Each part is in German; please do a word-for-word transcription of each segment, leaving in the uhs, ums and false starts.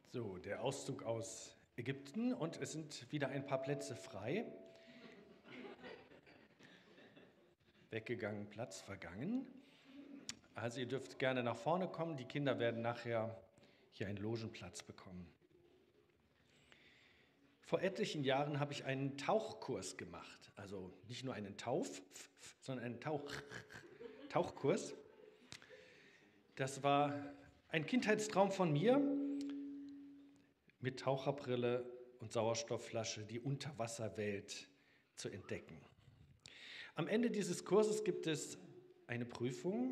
So, der Auszug aus Ägypten und es sind wieder ein paar Plätze frei. Weggegangen, Platz vergangen. Also ihr dürft gerne nach vorne kommen. Die Kinder werden nachher hier einen Logenplatz bekommen. Vor etlichen Jahren habe ich einen Tauchkurs gemacht. Also nicht nur einen Tauf, sondern einen Tauch, Tauchkurs. Das war ein Kindheitstraum von mir, mit Taucherbrille und Sauerstoffflasche die Unterwasserwelt zu entdecken. Am Ende dieses Kurses gibt es eine Prüfung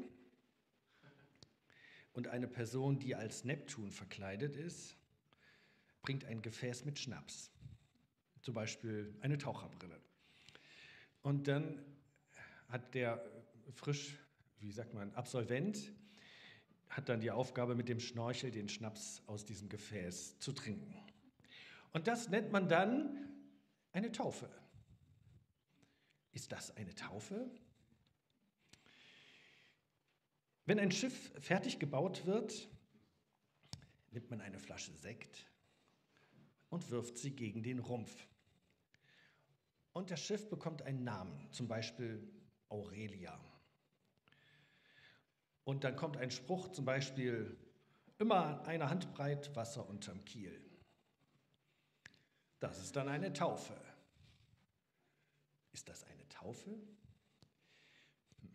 und eine Person, die als Neptun verkleidet ist, bringt ein Gefäß mit Schnaps, zum Beispiel eine Taucherbrille. Und dann hat der frisch, wie sagt man, Absolvent, hat dann die Aufgabe, mit dem Schnorchel den Schnaps aus diesem Gefäß zu trinken. Und das nennt man dann eine Taufe. Ist das eine Taufe? Wenn ein Schiff fertig gebaut wird, nimmt man eine Flasche Sekt und wirft sie gegen den Rumpf. Und das Schiff bekommt einen Namen, zum Beispiel Aurelia. Und dann kommt ein Spruch, zum Beispiel, immer eine Handbreit Wasser unterm Kiel. Das ist dann eine Taufe. Ist das eine Taufe? Hm.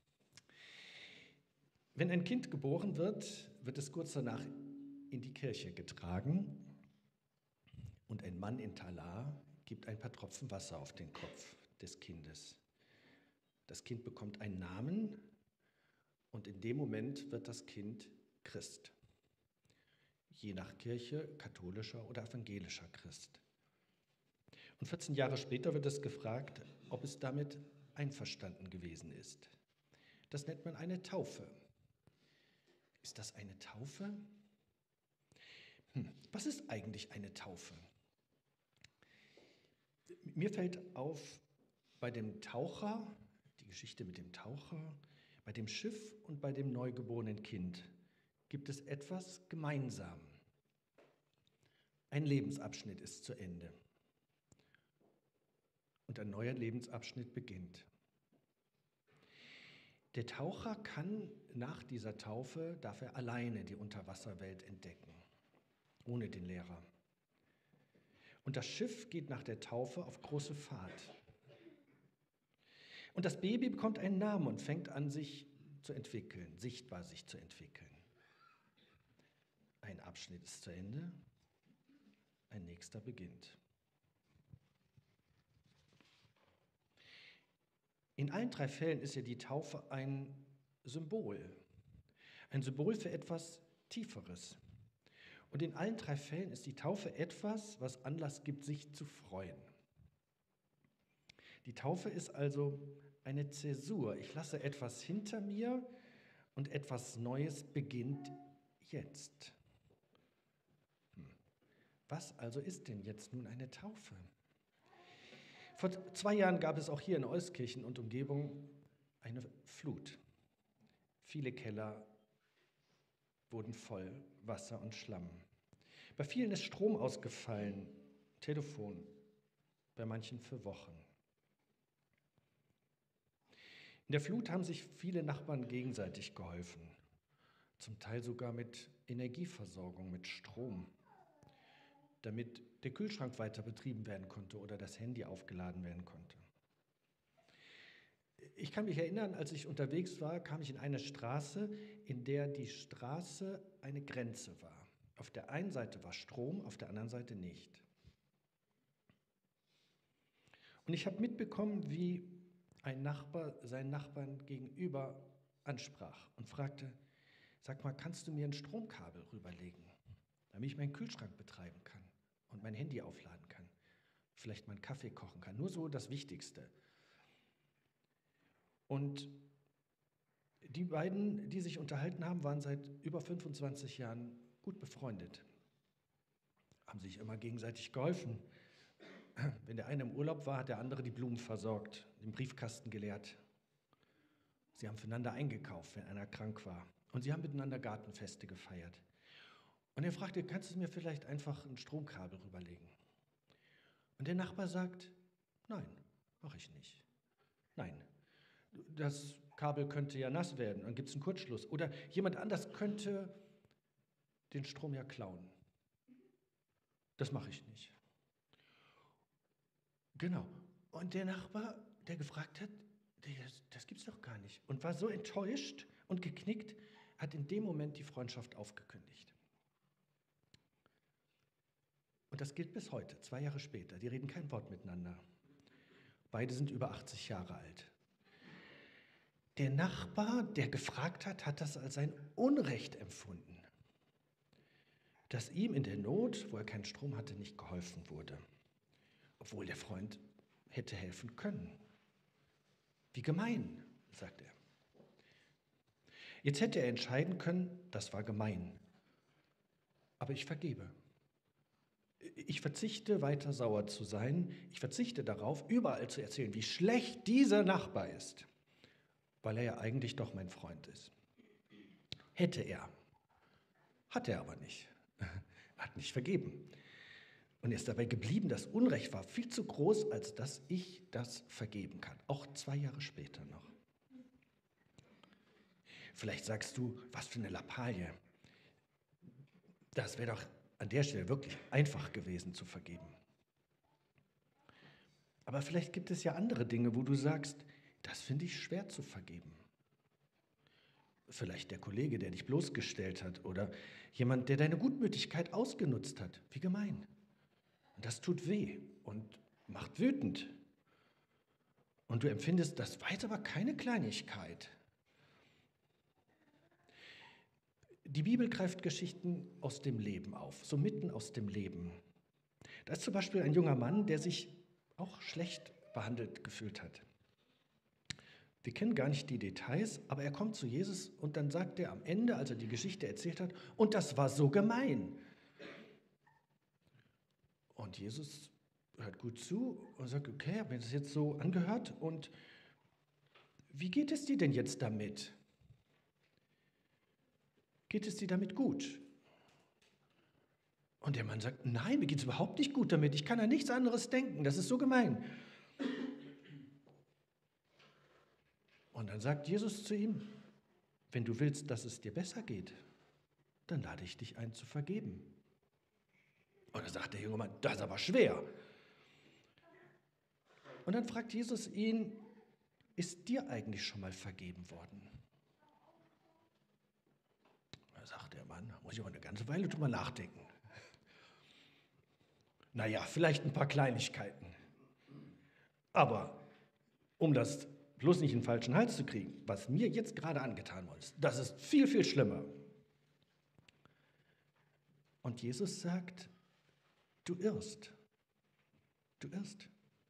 Wenn ein Kind geboren wird, wird es kurz danach in die Kirche getragen und ein Mann in Talar gibt ein paar Tropfen Wasser auf den Kopf des Kindes. Das Kind bekommt einen Namen und in dem Moment wird das Kind Christ. Je nach Kirche katholischer oder evangelischer Christ. Und vierzehn Jahre später wird es gefragt, ob es damit einverstanden gewesen ist. Das nennt man eine Taufe. Ist das eine Taufe? Hm, was ist eigentlich eine Taufe? Mir fällt auf, bei dem Taucher, die Geschichte mit dem Taucher, bei dem Schiff und bei dem neugeborenen Kind gibt es etwas gemeinsam. Ein Lebensabschnitt ist zu Ende und ein neuer Lebensabschnitt beginnt. Der Taucher kann nach dieser Taufe, darf er alleine die Unterwasserwelt entdecken, ohne den Lehrer. Und das Schiff geht nach der Taufe auf große Fahrt. Und das Baby bekommt einen Namen und fängt an, sich zu entwickeln, sichtbar sich zu entwickeln. Ein Abschnitt ist zu Ende, ein nächster beginnt. In allen drei Fällen ist ja die Taufe ein Symbol, ein Symbol für etwas Tieferes. Und in allen drei Fällen ist die Taufe etwas, was Anlass gibt, sich zu freuen. Die Taufe ist also eine Zäsur. Ich lasse etwas hinter mir und etwas Neues beginnt jetzt. Hm. Was also ist denn jetzt nun eine Taufe? Vor zwei Jahren gab es auch hier in Euskirchen und Umgebung eine Flut. Viele Keller wurden voll, Wasser und Schlamm. Bei vielen ist Strom ausgefallen, Telefon, bei manchen für Wochen. In der Flut haben sich viele Nachbarn gegenseitig geholfen, zum Teil sogar mit Energieversorgung, mit Strom, damit der Kühlschrank weiter betrieben werden konnte oder das Handy aufgeladen werden konnte. Ich kann mich erinnern, als ich unterwegs war, kam ich in eine Straße, in der die Straße eine Grenze war. Auf der einen Seite war Strom, auf der anderen Seite nicht. Und ich habe mitbekommen, wie ein Nachbar seinen Nachbarn gegenüber ansprach und fragte, sag mal, kannst du mir ein Stromkabel rüberlegen, damit ich meinen Kühlschrank betreiben kann und mein Handy aufladen kann, vielleicht meinen Kaffee kochen kann, nur so das Wichtigste. Und die beiden, die sich unterhalten haben, waren seit über fünfundzwanzig Jahren gut befreundet, haben sich immer gegenseitig geholfen. Wenn der eine im Urlaub war, hat der andere die Blumen versorgt, den Briefkasten geleert. Sie haben füreinander eingekauft, wenn einer krank war. Und sie haben miteinander Gartenfeste gefeiert. Und er fragte, kannst du mir vielleicht einfach ein Stromkabel rüberlegen? Und der Nachbar sagt, nein, mache ich nicht. Nein, das Kabel könnte ja nass werden, dann gibt es einen Kurzschluss. Oder jemand anders könnte den Strom ja klauen. Das mache ich nicht. Genau. Und der Nachbar, der gefragt hat, das, das gibt's doch gar nicht. Und war so enttäuscht und geknickt, hat in dem Moment die Freundschaft aufgekündigt. Und das gilt bis heute, zwei Jahre später. Die reden kein Wort miteinander. Beide sind über achtzig Jahre alt. Der Nachbar, der gefragt hat, hat das als ein Unrecht empfunden, dass ihm in der Not, wo er keinen Strom hatte, nicht geholfen wurde, obwohl der Freund hätte helfen können. Wie gemein, sagt er. Jetzt hätte er entscheiden können, das war gemein, aber ich vergebe. Ich verzichte, weiter sauer zu sein. Ich verzichte darauf, überall zu erzählen, wie schlecht dieser Nachbar ist, weil er ja eigentlich doch mein Freund ist. Hätte er. Hat er aber nicht. Hat nicht vergeben. Und er ist dabei geblieben, das Unrecht war viel zu groß, als dass ich das vergeben kann. Auch zwei Jahre später noch. Vielleicht sagst du, was für eine Lappalie. Das wäre doch an der Stelle wirklich einfach gewesen zu vergeben. Aber vielleicht gibt es ja andere Dinge, wo du sagst, das finde ich schwer zu vergeben. Vielleicht der Kollege, der dich bloßgestellt hat oder jemand, der deine Gutmütigkeit ausgenutzt hat. Wie gemein. Und das tut weh und macht wütend. Und du empfindest, das war jetzt aber keine Kleinigkeit. Die Bibel greift Geschichten aus dem Leben auf, so mitten aus dem Leben. Da ist zum Beispiel ein junger Mann, der sich auch schlecht behandelt gefühlt hat. Wir kennen gar nicht die Details, aber er kommt zu Jesus und dann sagt er am Ende, als er die Geschichte erzählt hat, und das war so gemein. Und Jesus hört gut zu und sagt, okay, habe mir das jetzt so angehört und wie geht es dir denn jetzt damit? Geht es dir damit gut? Und der Mann sagt, nein, mir geht es überhaupt nicht gut damit. Ich kann an nichts anderes denken. Das ist so gemein. Und dann sagt Jesus zu ihm, wenn du willst, dass es dir besser geht, dann lade ich dich ein, zu vergeben. Und dann sagt der junge Mann, das ist aber schwer. Und dann fragt Jesus ihn, ist dir eigentlich schon mal vergeben worden? Da sagt der Mann, muss ich aber eine ganze Weile drüber nachdenken. Naja, vielleicht ein paar Kleinigkeiten. Aber um das bloß nicht in den falschen Hals zu kriegen, was mir jetzt gerade angetan worden ist, das ist viel, viel schlimmer. Und Jesus sagt, du irrst. Du irrst.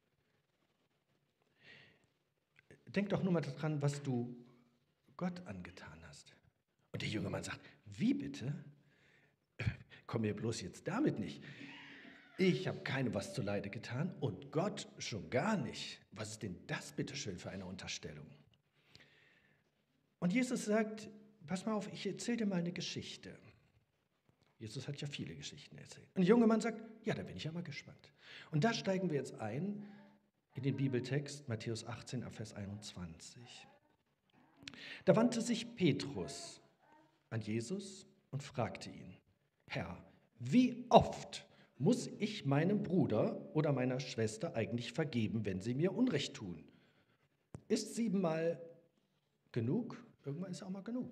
Denk doch nur mal daran, was du Gott angetan hast. Und der junge Mann sagt, wie bitte? Komm mir bloß jetzt damit nicht. Ich habe keinem was zuleide getan und Gott schon gar nicht. Was ist denn das bitte schön für eine Unterstellung? Und Jesus sagt, pass mal auf, ich erzähle dir mal eine Geschichte. Jesus hat ja viele Geschichten erzählt. Und der junge Mann sagt, ja, da bin ich ja mal gespannt. Und da steigen wir jetzt ein in den Bibeltext Matthäus achtzehn, Vers einundzwanzig. Da wandte sich Petrus an Jesus und fragte ihn, Herr, wie oft muss ich meinem Bruder oder meiner Schwester eigentlich vergeben, wenn sie mir Unrecht tun? Ist siebenmal genug? Irgendwann ist auch mal genug.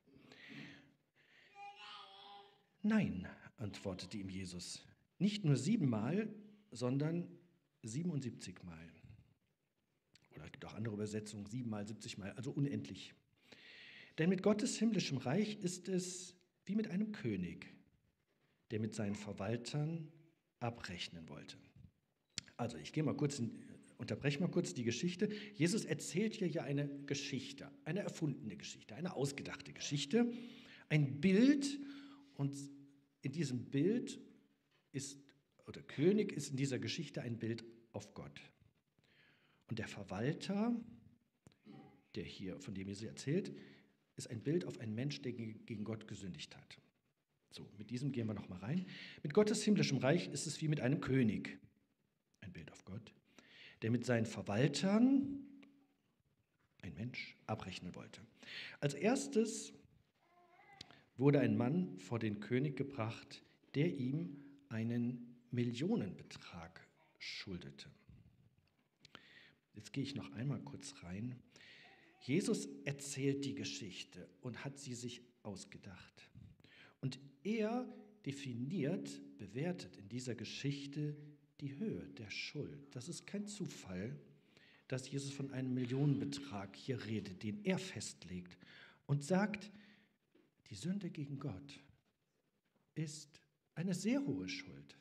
Nein, antwortete ihm Jesus, nicht nur siebenmal, sondern siebenundsiebzig Mal. Oder es gibt auch andere Übersetzungen, siebenmal, siebzig Mal, also unendlich. Denn mit Gottes himmlischem Reich ist es wie mit einem König, der mit seinen Verwaltern abrechnen wollte. Also ich gehe mal kurz, in, unterbreche mal kurz die Geschichte. Jesus erzählt hier ja eine Geschichte, eine erfundene Geschichte, eine ausgedachte Geschichte, ein Bild, und in diesem Bild ist, oder König ist in dieser Geschichte ein Bild auf Gott. Und der Verwalter, der hier, von dem Jesus erzählt, ist ein Bild auf einen Mensch, der gegen Gott gesündigt hat. So, mit diesem gehen wir noch mal rein. Mit Gottes himmlischem Reich ist es wie mit einem König, ein Bild auf Gott, der mit seinen Verwaltern, ein Mensch, abrechnen wollte. Als erstes wurde ein Mann vor den König gebracht, der ihm einen Millionenbetrag schuldete. Jetzt gehe ich noch einmal kurz rein. Jesus erzählt die Geschichte und hat sie sich ausgedacht. Und er definiert, bewertet in dieser Geschichte die Höhe der Schuld. Das ist kein Zufall, dass Jesus von einem Millionenbetrag hier redet, den er festlegt und sagt, die Sünde gegen Gott ist eine sehr hohe Schuld.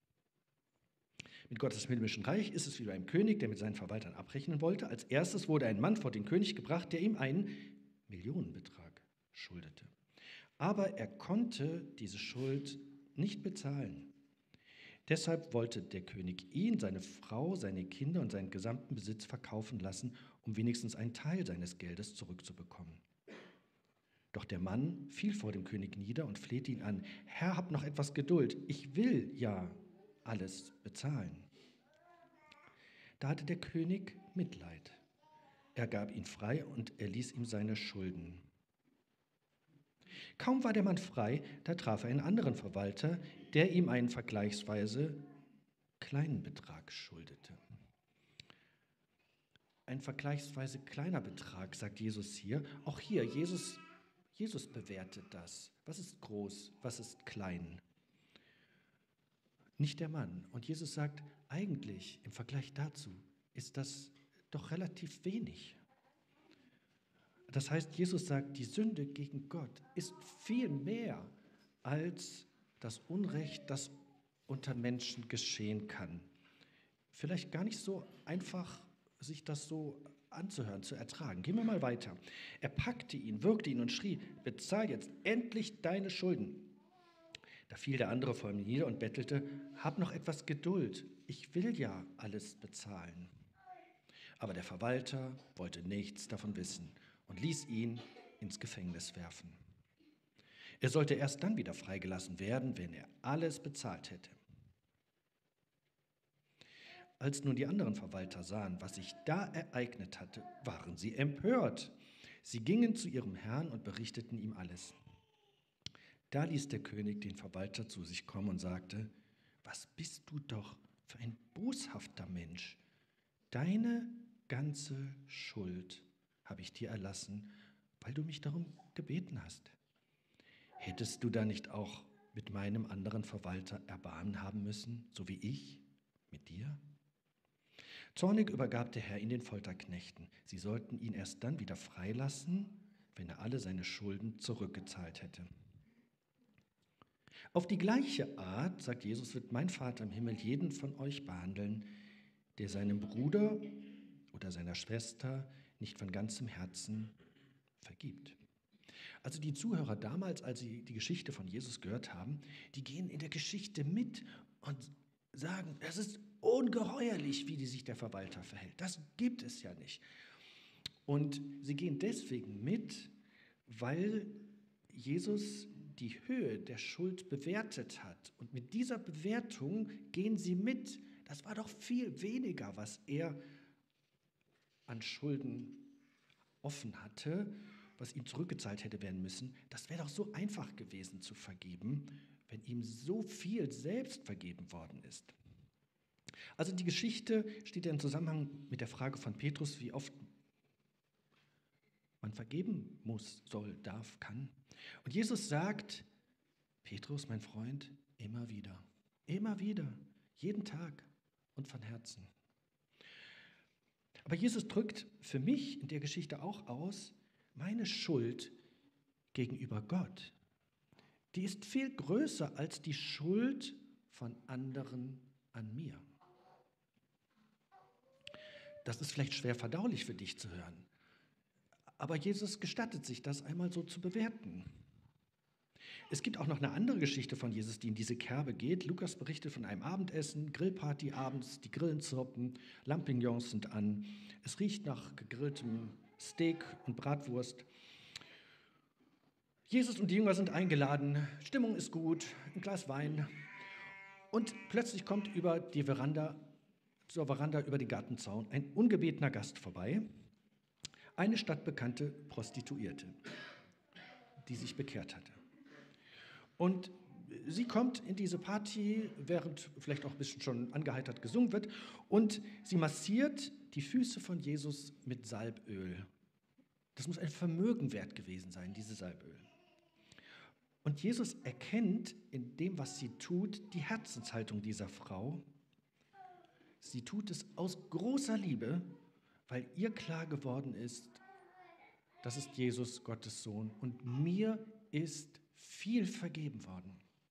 Mit Gottes himmlischen Reich ist es wie bei einem König, der mit seinen Verwaltern abrechnen wollte. Als erstes wurde ein Mann vor den König gebracht, der ihm einen Millionenbetrag schuldete. Aber er konnte diese Schuld nicht bezahlen. Deshalb wollte der König ihn, seine Frau, seine Kinder und seinen gesamten Besitz verkaufen lassen, um wenigstens einen Teil seines Geldes zurückzubekommen. Doch der Mann fiel vor dem König nieder und flehte ihn an: Herr, hab noch etwas Geduld, ich will ja alles bezahlen. Da hatte der König Mitleid. Er gab ihn frei und erließ ihm seine Schulden. Kaum war der Mann frei, da traf er einen anderen Verwalter, der ihm einen vergleichsweise kleinen Betrag schuldete. Ein vergleichsweise kleiner Betrag, sagt Jesus hier. Auch hier, Jesus, Jesus bewertet das. Was ist groß, was ist klein? Nicht der Mann. Und Jesus sagt, eigentlich im Vergleich dazu ist das doch relativ wenig. Das heißt, Jesus sagt, die Sünde gegen Gott ist viel mehr als das Unrecht, das unter Menschen geschehen kann. Vielleicht gar nicht so einfach, sich das so anzuhören, zu ertragen. Gehen wir mal weiter. Er packte ihn, würgte ihn und schrie: Bezahl jetzt endlich deine Schulden. Da fiel der andere vor ihm nieder und bettelte: Hab noch etwas Geduld, ich will ja alles bezahlen. Aber der Verwalter wollte nichts davon wissen und ließ ihn ins Gefängnis werfen. Er sollte erst dann wieder freigelassen werden, wenn er alles bezahlt hätte. Als nun die anderen Verwalter sahen, was sich da ereignet hatte, waren sie empört. Sie gingen zu ihrem Herrn und berichteten ihm alles. Da ließ der König den Verwalter zu sich kommen und sagte: Was bist du doch für ein boshafter Mensch? Deine ganze Schuld habe ich dir erlassen, weil du mich darum gebeten hast. Hättest du da nicht auch mit meinem anderen Verwalter Erbarmen haben müssen, so wie ich mit dir? Zornig übergab der Herr ihn den Folterknechten. Sie sollten ihn erst dann wieder freilassen, wenn er alle seine Schulden zurückgezahlt hätte. Auf die gleiche Art, sagt Jesus, wird mein Vater im Himmel jeden von euch behandeln, der seinem Bruder oder seiner Schwester nicht von ganzem Herzen vergibt. Also die Zuhörer damals, als sie die Geschichte von Jesus gehört haben, die gehen in der Geschichte mit und sagen, es ist ungeheuerlich, wie die sich der Verwalter verhält. Das gibt es ja nicht. Und sie gehen deswegen mit, weil Jesus die Höhe der Schuld bewertet hat. Und mit dieser Bewertung gehen sie mit. Das war doch viel weniger, was er an Schulden offen hatte, was ihm zurückgezahlt hätte werden müssen. Das wäre doch so einfach gewesen zu vergeben, wenn ihm so viel selbst vergeben worden ist. Also die Geschichte steht ja im Zusammenhang mit der Frage von Petrus, wie oft man vergeben muss, soll, darf, kann. Und Jesus sagt: Petrus, mein Freund, immer wieder, immer wieder, jeden Tag und von Herzen. Aber Jesus drückt für mich in der Geschichte auch aus, meine Schuld gegenüber Gott, die ist viel größer als die Schuld von anderen an mir. Das ist vielleicht schwer verdaulich für dich zu hören, aber Jesus gestattet sich das einmal so zu bewerten. Es gibt auch noch eine andere Geschichte von Jesus, die in diese Kerbe geht. Lukas berichtet von einem Abendessen, Grillparty abends, die Grillen zirpen, Lampignons sind an, es riecht nach gegrilltem Steak und Bratwurst. Jesus und die Jünger sind eingeladen, Stimmung ist gut, ein Glas Wein. Und plötzlich kommt über die Veranda, zur Veranda über den Gartenzaun ein ungebetener Gast vorbei, eine stadtbekannte Prostituierte, die sich bekehrt hatte. Und sie kommt in diese Party, während vielleicht auch ein bisschen schon angeheitert gesungen wird, und sie massiert die Füße von Jesus mit Salböl. Das muss ein Vermögen wert gewesen sein, dieses Salböl. Und Jesus erkennt in dem, was sie tut, die Herzenshaltung dieser Frau. Sie tut es aus großer Liebe, weil ihr klar geworden ist, das ist Jesus, Gottes Sohn, und mir ist viel vergeben worden.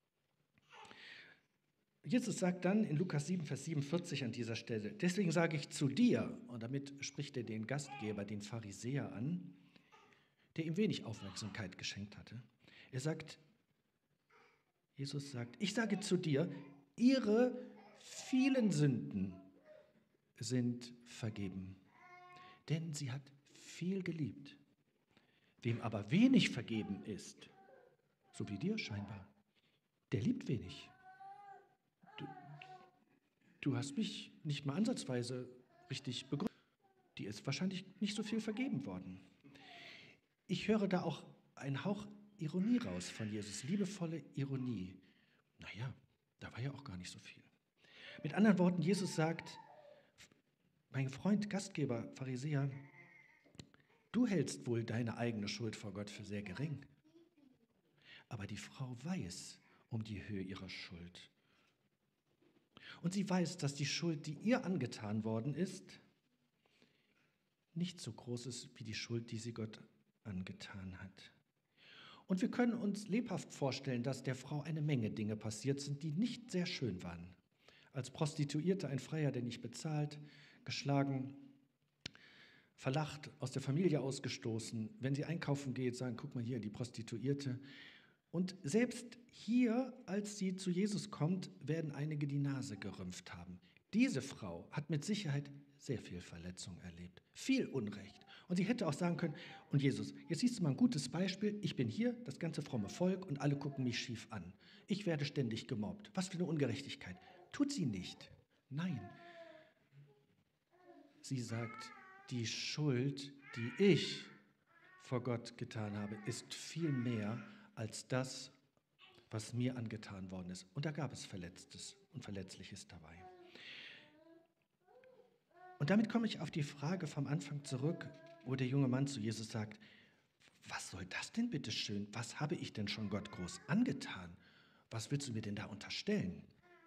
Jesus sagt dann in Lukas sieben, Vers siebenundvierzig an dieser Stelle, deswegen sage ich zu dir, und damit spricht er den Gastgeber, den Pharisäer an, der ihm wenig Aufmerksamkeit geschenkt hatte. Er sagt, Jesus sagt, ich sage zu dir, ihre vielen Sünden sind vergeben, denn sie hat viel geliebt. Wem aber wenig vergeben ist, so wie dir scheinbar, der liebt wenig. Du, du hast mich nicht mal ansatzweise richtig begründet. Die ist wahrscheinlich nicht so viel vergeben worden. Ich höre da auch einen Hauch Ironie raus von Jesus, liebevolle Ironie. Naja, da war ja auch gar nicht so viel. Mit anderen Worten, Jesus sagt, mein Freund, Gastgeber, Pharisäer, du hältst wohl deine eigene Schuld vor Gott für sehr gering. Aber die Frau weiß um die Höhe ihrer Schuld. Und sie weiß, dass die Schuld, die ihr angetan worden ist, nicht so groß ist wie die Schuld, die sie Gott angetan hat. Und wir können uns lebhaft vorstellen, dass der Frau eine Menge Dinge passiert sind, die nicht sehr schön waren. Als Prostituierte ein Freier, der nicht bezahlt, geschlagen, verlacht, aus der Familie ausgestoßen. Wenn sie einkaufen geht, sagen, guck mal hier, die Prostituierte. Und selbst hier, als sie zu Jesus kommt, werden einige die Nase gerümpft haben. Diese Frau hat mit Sicherheit sehr viel Verletzung erlebt, viel Unrecht. Und sie hätte auch sagen können, und Jesus, jetzt siehst du mal ein gutes Beispiel, ich bin hier, das ganze fromme Volk, und alle gucken mich schief an. Ich werde ständig gemobbt. Was für eine Ungerechtigkeit. Tut sie nicht. Nein. Sie sagt, die Schuld, die ich vor Gott getan habe, ist viel mehr als das, was mir angetan worden ist. Und da gab es Verletztes und Verletzliches dabei. Und damit komme ich auf die Frage vom Anfang zurück, wo der junge Mann zu Jesus sagt, was soll das denn bitte schön? Was habe ich denn schon Gott groß angetan? Was willst du mir denn da unterstellen?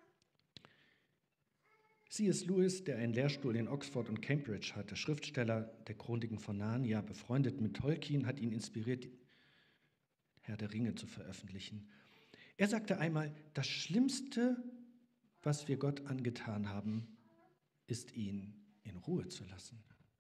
C S Lewis, der einen Lehrstuhl in Oxford und Cambridge hatte, Schriftsteller der Chroniken von Narnia, befreundet mit Tolkien, hat ihn inspiriert, Herr der Ringe zu veröffentlichen. Er sagte einmal, das Schlimmste, was wir Gott angetan haben, ist ihn in Ruhe zu lassen.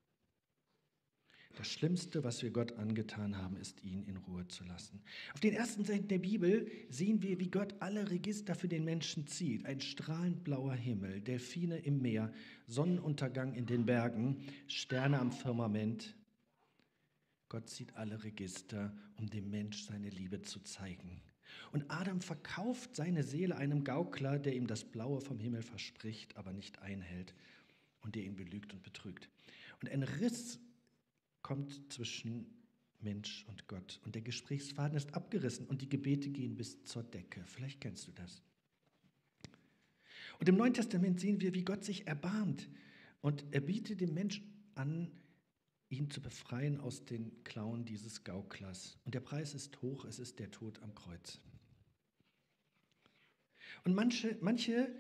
Das Schlimmste, was wir Gott angetan haben, ist, ihn in Ruhe zu lassen. Auf den ersten Seiten der Bibel sehen wir, wie Gott alle Register für den Menschen zieht. Ein strahlend blauer Himmel, Delfine im Meer, Sonnenuntergang in den Bergen, Sterne am Firmament. Gott zieht alle Register, um dem Mensch seine Liebe zu zeigen. Und Adam verkauft seine Seele einem Gaukler, der ihm das Blaue vom Himmel verspricht, aber nicht einhält und der ihn belügt und betrügt. Und ein Riss kommt zwischen Mensch und Gott. Und der Gesprächsfaden ist abgerissen und die Gebete gehen bis zur Decke. Vielleicht kennst du das. Und im Neuen Testament sehen wir, wie Gott sich erbarmt. Und er bietet dem Menschen an, ihn zu befreien aus den Klauen dieses Gauklers. Und der Preis ist hoch, es ist der Tod am Kreuz. Und manche, manche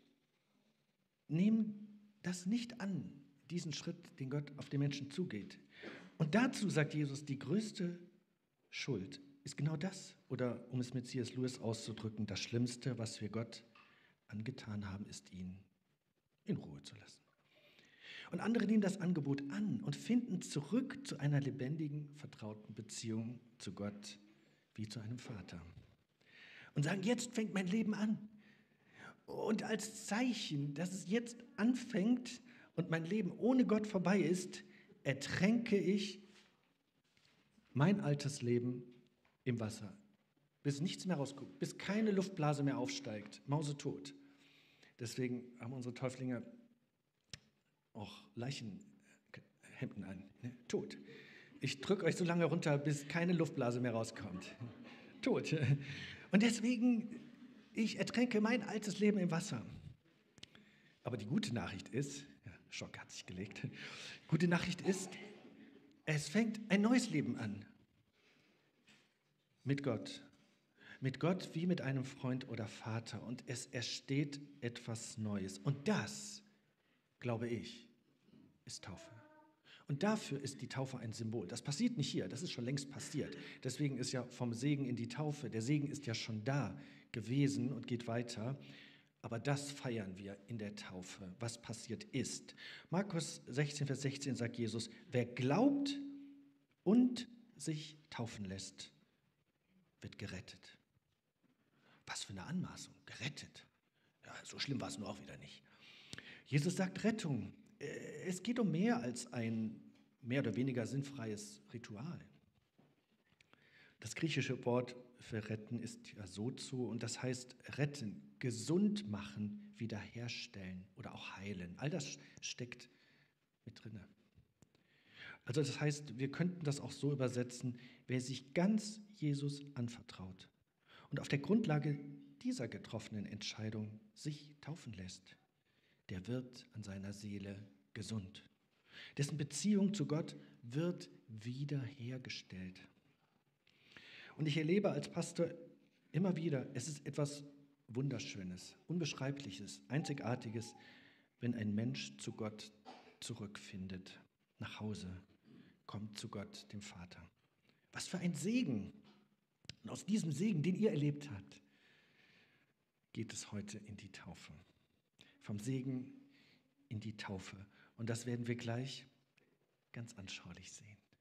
nehmen das nicht an, diesen Schritt, den Gott auf den Menschen zugeht. Und dazu sagt Jesus, die größte Schuld ist genau das. Oder um es mit C S Lewis auszudrücken, das Schlimmste, was wir Gott angetan haben, ist, ihn in Ruhe zu lassen. Und andere nehmen das Angebot an und finden zurück zu einer lebendigen, vertrauten Beziehung zu Gott, wie zu einem Vater. Und sagen, jetzt fängt mein Leben an. Und als Zeichen, dass es jetzt anfängt und mein Leben ohne Gott vorbei ist, ertränke ich mein altes Leben im Wasser, bis nichts mehr rausguckt, bis keine Luftblase mehr aufsteigt, mausetot. Deswegen haben unsere Täuflinge auch Leichenhemden an, ne? Tot. Ich drücke euch so lange runter, bis keine Luftblase mehr rauskommt. Tot. Und deswegen, ich ertränke mein altes Leben im Wasser. Aber die gute Nachricht ist, ja, Schock hat sich gelegt, gute Nachricht ist, es fängt ein neues Leben an. Mit Gott. Mit Gott wie mit einem Freund oder Vater. Und es entsteht etwas Neues. Und das, glaube ich, ist Taufe. Und dafür ist die Taufe ein Symbol. Das passiert nicht hier, das ist schon längst passiert. Deswegen ist ja vom Segen in die Taufe, der Segen ist ja schon da gewesen und geht weiter. Aber das feiern wir in der Taufe, was passiert ist. Markus sechzehn, Vers sechzehn sagt Jesus, wer glaubt und sich taufen lässt, wird gerettet. Was für eine Anmaßung, gerettet. Ja, so schlimm war es nur auch wieder nicht. Jesus sagt Rettung. Es geht um mehr als ein mehr oder weniger sinnfreies Ritual. Das griechische Wort für retten ist ja sozo und das heißt retten, gesund machen, wiederherstellen oder auch heilen. All das steckt mit drin. Also das heißt, wir könnten das auch so übersetzen, wer sich ganz Jesus anvertraut und auf der Grundlage dieser getroffenen Entscheidung sich taufen lässt, der wird an seiner Seele gesund. Dessen Beziehung zu Gott wird wiederhergestellt. Und ich erlebe als Pastor immer wieder, es ist etwas Wunderschönes, Unbeschreibliches, Einzigartiges, wenn ein Mensch zu Gott zurückfindet, nach Hause, kommt zu Gott, dem Vater. Was für ein Segen! Und aus diesem Segen, den ihr erlebt habt, geht es heute in die Taufe. Vom Segen in die Taufe. Und das werden wir gleich ganz anschaulich sehen.